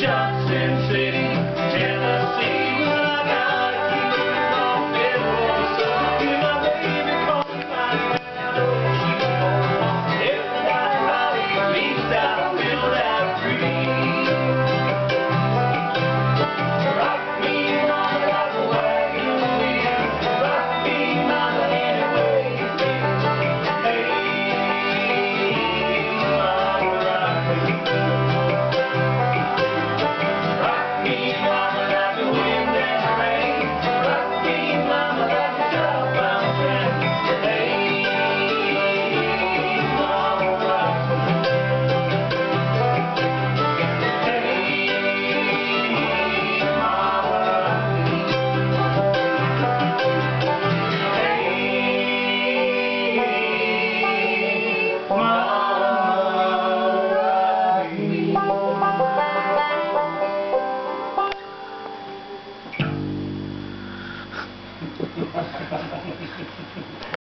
Johnson City, Tennessee. Well, I gotta keep moving on, middle sun. Hear my baby calling my name. Keep on every night, at least I feel that free. Rock me, mama, like a wagon wheel. Rock me, mama, any way you feel. Hey, mama, rock me. Rock me, mama, like the wind and the rain. Rock me, mama, like a southbound train. Hey, mama, rock me. Hey, mama, rock me. Hey, mama, rock me.